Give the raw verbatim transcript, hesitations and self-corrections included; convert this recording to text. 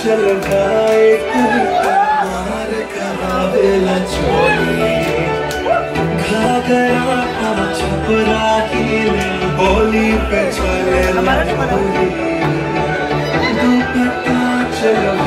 चल भाई मार करावेला चोली घाघरा छपरा हिले होली पे चले दुपट्टा चल